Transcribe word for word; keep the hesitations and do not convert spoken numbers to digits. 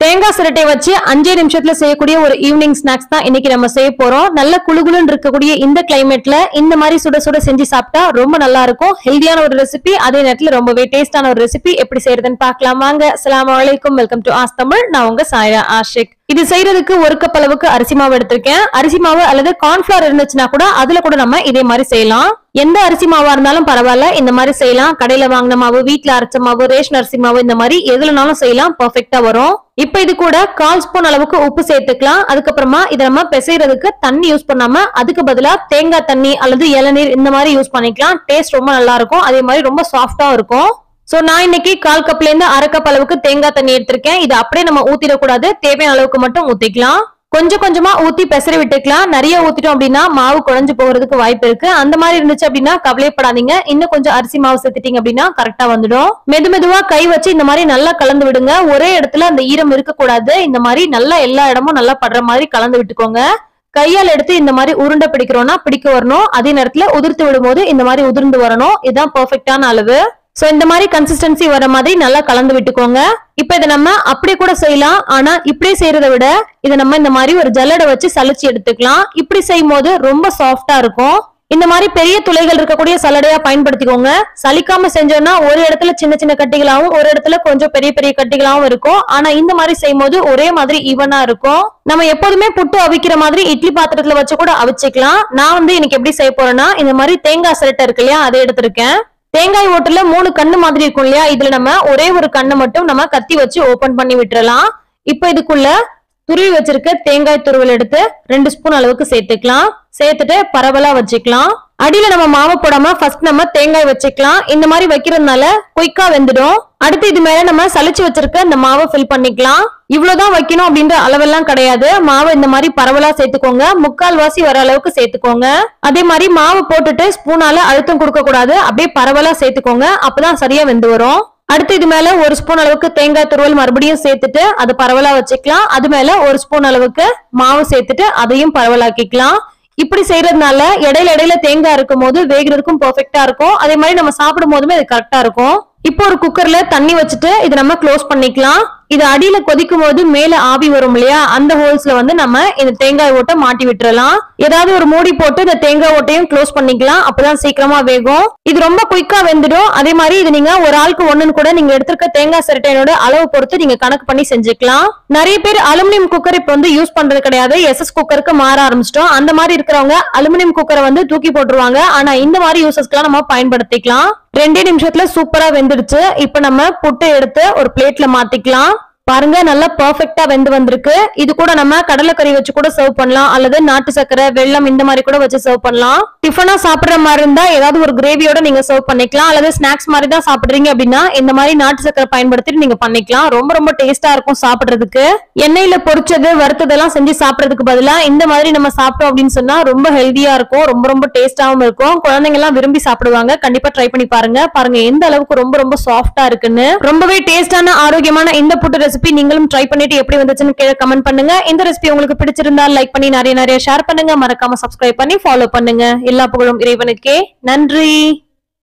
தேங்காய் சிரட்டை வச்சு அஞ்சே நிமிஷத்துல செய்யக்கூடிய ஒரு ஈவினிங் ஸ்நாக்ஸ் தான் இன்னைக்கு நம்ம செய்ய போறோம். நல்ல குளுகுளுன்னு இருக்கக்கூடிய இந்த கிளைமேட்ல இந்த மாதிரி சுட சுட செஞ்சு சாப்பிட்டா ரொம்ப நல்லா இருக்கும். ஹெல்தியான ஒரு ரெசிபி, அதே நேரத்துல ரொம்பவே டேஸ்டான ஒரு ரெசிபி. எப்படி செய்யறதுன்னு பார்க்கலாம் வாங்க. அஸ்ஸலாமு அலைக்கும், வெல்கம் டு ஆஸ் தமிழ். நான் உங்க சாயா ஆஷிக். இது செய்யறதுக்கு ஒரு கப் அளவுக்கு அரிசி மாவு எடுத்திருக்கேன். அரிசி மாவு அல்லது கார்ன்ஃபிளவர் இருந்துச்சுன்னா கூட அதுல கூட நம்ம இதே மாதிரி செய்யலாம். எந்த அரிசி மாவா இருந்தாலும் பரவாயில்ல, இந்த மாதிரி செய்யலாம். கடையில வாங்கின மாவு, வீட்டுல அரைச்ச மாவு, ரேஷன் அரிசி மாவு, இந்த மாதிரி எதுலனாலும் செய்யலாம், பெர்ஃபெக்ட்டா வரும். இப்ப இது கூட கால் ஸ்பூன் அளவுக்கு உப்பு சேர்த்துக்கலாம். அதுக்கப்புறமா இதை நம்ம பிசைறதுக்கு தண்ணி யூஸ் பண்ணாம அதுக்கு பதிலா தேங்காய் தண்ணி அல்லது இளநீர் இந்த மாதிரி யூஸ் பண்ணிக்கலாம். டேஸ்ட் ரொம்ப நல்லா இருக்கும், அதே மாதிரி ரொம்ப சாஃப்டா இருக்கும். சோ நான் இன்னைக்கு கால் கப்ல இருந்து அரை கப் அளவுக்கு தேங்காய் தண்ணி எடுத்திருக்கேன். இது அப்படியே நம்ம ஊத்திடக்கூடாது, தேவையான அளவுக்கு மட்டும் ஊத்திக்கலாம். கொஞ்சம் கொஞ்சமா ஊத்தி பெசரி விட்டுக்கலாம். நிறைய ஊத்திட்டோம் அப்படின்னா மாவு குழஞ்சு போகிறதுக்கு வாய்ப்பு இருக்கு. அந்த மாதிரி இருந்துச்சு அப்படின்னா கவலைப்படாதீங்க. இன்னும் கொஞ்சம் அரிசி மாவு சேர்த்துட்டீங்க அப்படின்னா கரெக்டா வந்துடும். மெது மெதுவா கை வச்சு இந்த மாதிரி நல்லா கலந்து விடுங்க. ஒரே இடத்துல அந்த ஈரம் இருக்க கூடாது. இந்த மாதிரி நல்லா எல்லா இடமும் நல்லா படுற மாதிரி கலந்து விட்டுக்கோங்க. கையால் எடுத்து இந்த மாதிரி உருண்டை பிடிக்கிறோம்னா பிடிக்க வரணும். அதே நேரத்துல உதிர்த்து விடும் போது இந்த மாதிரி உதிர்ந்து வரணும். இதுதான் பெர்ஃபெக்டான அளவு. சோ இந்த மாதிரி கன்சிஸ்டன்சி வர மாதிரி நல்லா கலந்து விட்டுக்கோங்க. இப்ப இதை நம்ம அப்படியே கூட செய்யலாம். ஆனா இப்படியே செய்யறதை விட இதை நம்ம இந்த மாதிரி ஒரு ஜல்லடை வச்சு சலிச்சு எடுத்துக்கலாம். இப்படி செய்யும் போது ரொம்ப சாஃப்டா இருக்கும். இந்த மாதிரி பெரிய துளைகள் இருக்கக்கூடிய சல்லடையா பயன்படுத்திக்கோங்க. சலிக்காம செஞ்சோம்னா ஒரு இடத்துல சின்ன சின்ன கட்டிகளாவும் ஒரு இடத்துல கொஞ்சம் பெரிய பெரிய கட்டிகளாவும் இருக்கும். ஆனா இந்த மாதிரி செய்யும் போது ஒரே மாதிரி ஈவனா இருக்கும். நம்ம எப்போதுமே புட்டு அவிக்கிற மாதிரி இட்லி பாத்திரத்துல வச்சு கூட அவிச்சுக்கலாம். நான் வந்து இன்னைக்கு எப்படி செய்ய போறேன்னா இந்த மாதிரி தேங்காய் சிரட்டை இருக்கு இல்லையா, அதை எடுத்திருக்கேன். தேங்காய் ஓட்டுல மூணு கண்ணு மாதிரி இருக்கும் இல்லையா, இதுல நம்ம ஒரே ஒரு கண்ணை மட்டும் நம்ம கத்தி வச்சு ஓபன் பண்ணி விட்டுறலாம். இப்ப இதுக்குள்ள துருவி வச்சிருக்க தேங்காய் துருவல் எடுத்து ரெண்டு ஸ்பூன் அளவுக்கு சேர்த்துக்கலாம். சேர்த்துட்டு பரவலா வச்சுக்கலாம். அடியில நம்ம மாவு போடாம ஃபர்ஸ்ட் நம்ம தேங்காய் வச்சுக்கலாம். இந்த மாதிரி வைக்கிறதுனால குயிக்கா வெந்துடும். அடுத்து இது மேல நம்ம சலிச்சு வச்சிருக்க இந்த மாவை ஃபில் பண்ணிக்கலாம். இவ்வளவுதான் வைக்கணும் அப்படின்ற அளவெல்லாம் கிடையாது. மாவு இந்த மாதிரி பரவலா சேர்த்துக்கோங்க. முக்கால் வாசி வர அளவுக்கு சேர்த்துக்கோங்க. அதே மாதிரி மாவு போட்டுட்டு ஸ்பூனால அழுத்தம் கொடுக்க கூடாது, அப்படியே பரவலா சேர்த்துக்கோங்க. அப்பதான் சரியா வெந்து வரும். அடுத்து இது மேல ஒரு ஸ்பூன் அளவுக்கு தேங்காய் துருவல் மறுபடியும் சேர்த்துட்டு அது பரவலா வச்சுக்கலாம். அது மேல ஒரு ஸ்பூன் அளவுக்கு மாவு சேர்த்துட்டு அதையும் பரவலாக்கிக்கலாம். இப்படி செய்யறதுனால இடையில இடையில தேங்காய் இருக்கும் போது வேகிறதுக்கும் பெர்ஃபெக்ட்டா இருக்கும். அதே மாதிரி நம்ம சாப்பிடும் போதுமே இது கரெக்டா இருக்கும். இப்போ ஒரு குக்கர்ல தண்ணி வச்சுட்டு இதை நம்ம க்ளோஸ் பண்ணிக்கலாம். இது அடியில கொதிக்கும் போது மேல ஆவி வரும் இல்லையா, அந்த ஹோல்ஸ்ல வந்து நம்ம இந்த தேங்காய் ஓட்டை மாட்டி விட்டுறலாம். ஏதாவது ஒரு மூடி போட்டு இந்த தேங்காய் ஓட்டையும் க்ளோஸ் பண்ணிக்கலாம். அப்பதான் சீக்கிரமா வேகும். இது ரொம்ப குயிக்கா வெந்துடும். அதே மாதிரி இது நீங்க ஒரு ஆளுக்கு ஒண்ணுன்னு கூட நீங்க எடுத்திருக்க தேங்காய் சிரட்டையோட அளவு பொறுத்து நீங்க கணக்கு பண்ணி செஞ்சுக்கலாம். நிறைய பேர் அலுமினியம் குக்கர் இப்ப வந்து யூஸ் பண்றது கிடையாது, எஸ் எஸ் குக்கருக்கு மாற ஆரம்பிச்சிட்டோம். அந்த மாதிரி இருக்கிறவங்க அலுமினியம் குக்கரை வந்து தூக்கி போட்டுருவாங்க. ஆனா இந்த மாதிரி யூசஸ்க்கெல்லாம் நம்ம பயன்படுத்திக்கலாம். ரெண்டே நிமிஷத்துல சூப்பரா வெந்துடுச்சு. இப்ப நம்ம புட்டு எடுத்து ஒரு பிளேட்ல மாத்திக்கலாம். பாருங்க நல்லா பெர்ஃபெக்ட்டா வெந்து வந்திருக்கு. இது கூட நம்ம கடலைக்கறி வச்சு கூட சர்வ் பண்ணலாம், அல்லது நாட்டு சக்கரை, வெல்லம் இந்த மாதிரி கூட வச்சு சர்வ் பண்ணலாம். டிஃபனா சாப்பிடுற மாதிரி இருந்தா ஏதாவது ஒரு கிரேவியோட நீங்க சர்வ் பண்ணிக்கலாம். அல்லது ஸ்நாக்ஸ் மாதிரி தான் சாப்பிடுறீங்க அப்படின்னா இந்த மாதிரி நாட்டு சக்கரை பயன்படுத்திட்டு நீங்க பண்ணிக்கலாம். ரொம்ப ரொம்ப டேஸ்டா இருக்கும் சாப்பிடுறதுக்கு. எண்ணெயில பொரிச்சது வறுத்ததெல்லாம் செஞ்சு சாப்பிடுறதுக்கு பதிலா இந்த மாதிரி நம்ம சாப்பிட்டோம் அப்படின்னு சொன்னா ரொம்ப ஹெல்தியா இருக்கும், ரொம்ப ரொம்ப டேஸ்டாவும் இருக்கும். குழந்தைங்க எல்லாம் விரும்பி சாப்பிடுவாங்க. கண்டிப்பா ட்ரை பண்ணி பாருங்க. பாருங்க எந்த அளவுக்கு ரொம்ப ரொம்ப சாஃப்டா இருக்குன்னு. ரொம்பவே டேஸ்டான ஆரோக்கியமான இந்த புட்டு ரெசிபி நீங்களும் ட்ரை பண்ணிட்டு எப்படி வந்துச்சுன்னு கீழே கமெண்ட் பண்ணுங்க. இந்த ரெசிபி உங்களுக்கு பிடிச்சிருந்தா லைக் பண்ணி நிறைய நிறைய ஷேர் பண்ணுங்க. மறக்காம சப்ஸ்கிரைப் பண்ணி ஃபாலோ பண்ணுங்க. எல்லா புகழும் இறைவனுக்கே. நன்றி.